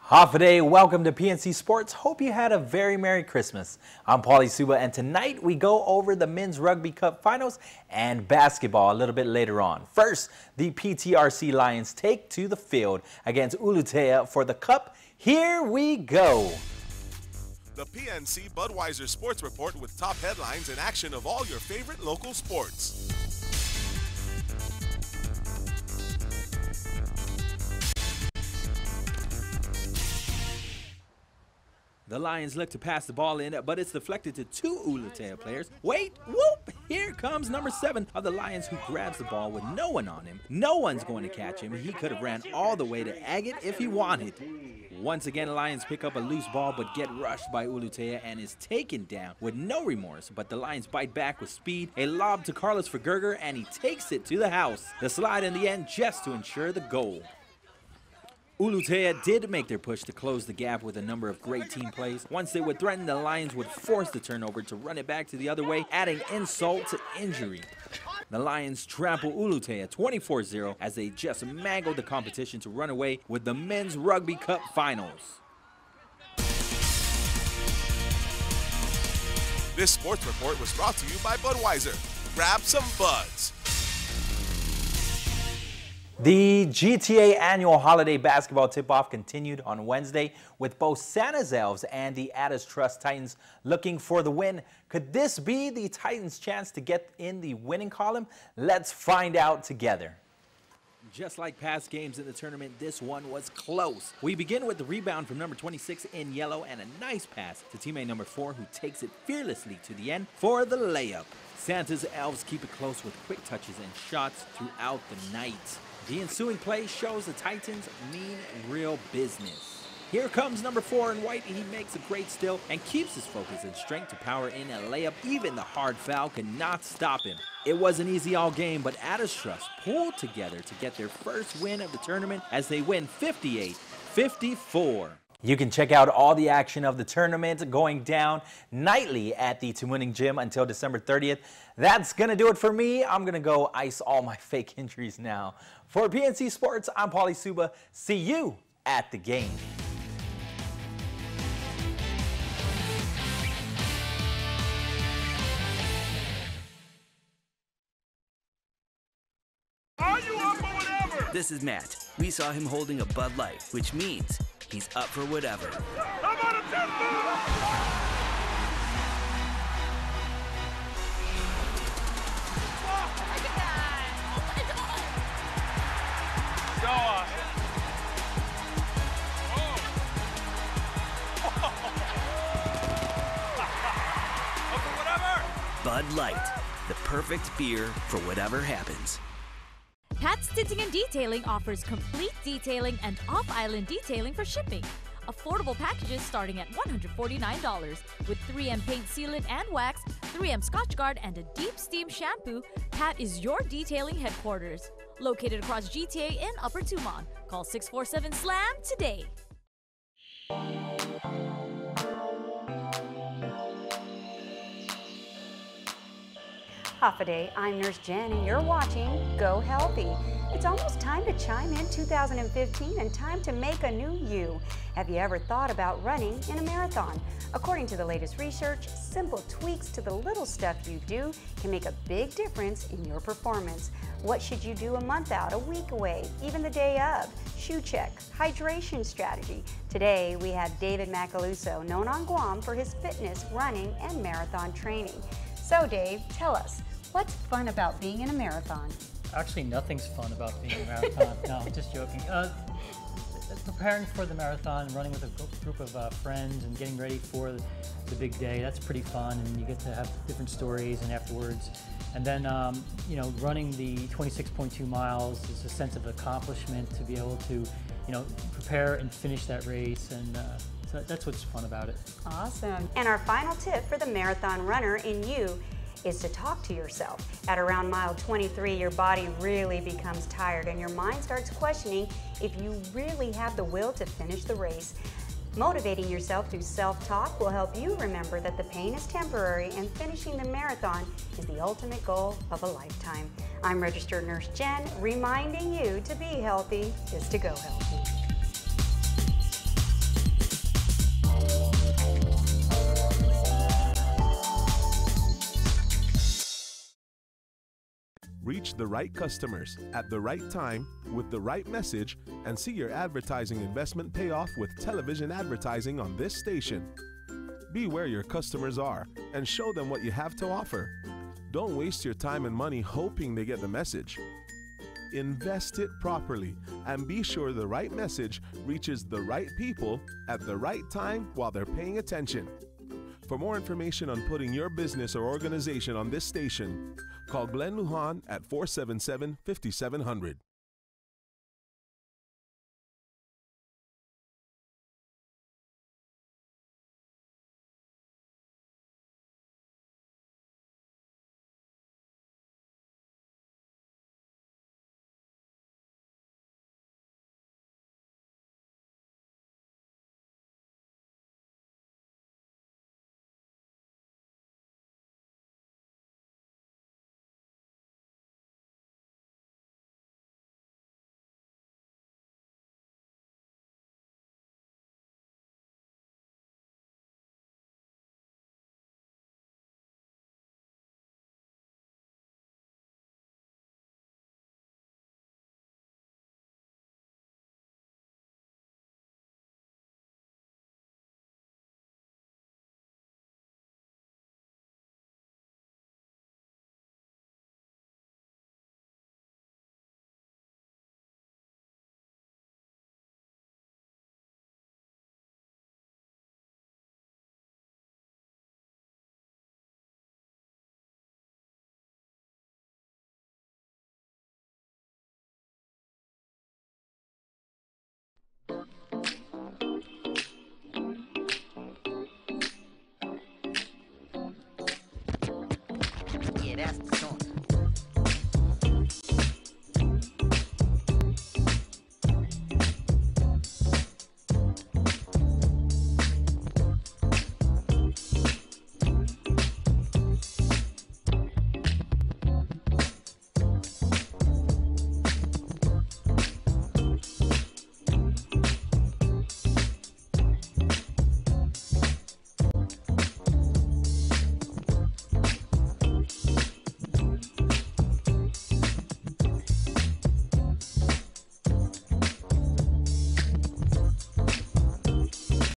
Hafa, welcome to PNC Sports. Hope you had a very Merry Christmas. I'm Paulie Suba, and tonight we go over the Men's Rugby Cup Finals and basketball a little bit later on. First, the PTRC Lions take to the field against Ulutea for the Cup. Here we go. The PNC Budweiser Sports Report with top headlines and action of all your favorite local sports. The Lions look to pass the ball in, but it's deflected to two Ulutea players. Wait, whoop! Here comes number 7 of the Lions, who grabs the ball with no one on him. No one's going to catch him. He could have ran all the way to Agate if he wanted. Once again, the Lions pick up a loose ball but get rushed by Ulutea and is taken down with no remorse. But the Lions bite back with speed. A lob to Carlos Vergerger, and he takes it to the house. The slide in the end just to ensure the goal. Ulutea did make their push to close the gap with a number of great team plays. Once they would threaten, the Lions would force the turnover to run it back to the other way, adding insult to injury. The Lions trample Ulutea 24-0 as they just mangled the competition to run away with the Men's Rugby Cup Finals. This sports report was brought to you by Budweiser. Grab some buds. The GTA annual holiday basketball tip-off continued on Wednesday with both Santa's Elves and the Addis Trust Titans looking for the win. Could this be the Titans' chance to get in the winning column? Let's find out together. Just like past games in the tournament, this one was close. We begin with the rebound from number 26 in yellow and a nice pass to teammate number 4, who takes it fearlessly to the end for the layup. Santa's Elves keep it close with quick touches and shots throughout the night. The ensuing play shows the Titans mean real business. Here comes number 4 in white. He makes a great steal and keeps his focus and strength to power in a layup. Even the hard foul could not stop him. It wasn't easy all game, but Addis Trust pulled together to get their first win of the tournament as they win 58-54. You can check out all the action of the tournament going down nightly at the Toowoomba Gym until December 30th. That's going to do it for me. I'm going to go ice all my fake injuries now. For PNC Sports, I'm Paulie Suba. See you at the game. Are you up for whatever? This is Matt. We saw him holding a Bud Light, which means he's up for whatever. I'm on a tempo! Bud Light, the perfect beer for whatever happens. Pat's Tinting and Detailing offers complete detailing and off-island detailing for shipping. Affordable packages starting at $149. With 3M paint sealant and wax, 3M Scotch Guard, and a deep steam shampoo, Pat is your detailing headquarters. Located across GTA in Upper Tumon. Call 647-SLAM today. Hafa Day, I'm Nurse Jen, and you're watching Go Healthy. It's almost time to chime in 2015 and time to make a new you. Have you ever thought about running in a marathon? According to the latest research, simple tweaks to the little stuff you do can make a big difference in your performance. What should you do a month out, a week away, even the day of? Shoe check, hydration strategy. Today we have David Macaluso, known on Guam for his fitness, running, and marathon training. So Dave, tell us, what's fun about being in a marathon? Actually, nothing's fun about being in a marathon. No, just joking. Preparing for the marathon, running with a group of friends and getting ready for the big day, that's pretty fun, and you get to have different stories and afterwards. And then, you know, running the 26.2 miles is a sense of accomplishment to be able to, you know, prepare and finish that race, and so that's what's fun about it. Awesome. And our final tip for the marathon runner in you is to talk to yourself. At around mile 23, your body really becomes tired and your mind starts questioning if you really have the will to finish the race. Motivating yourself through self-talk will help you remember that the pain is temporary and finishing the marathon is the ultimate goal of a lifetime. I'm registered nurse Jen, reminding you to be healthy is to go healthy. Reach the right customers at the right time with the right message and see your advertising investment pay off with television advertising on this station. Be where your customers are and show them what you have to offer. Don't waste your time and money hoping they get the message. Invest it properly and be sure the right message reaches the right people at the right time while they're paying attention. For more information on putting your business or organization on this station, call Glenn Lujan at 477-5700. Yeah, that's the song.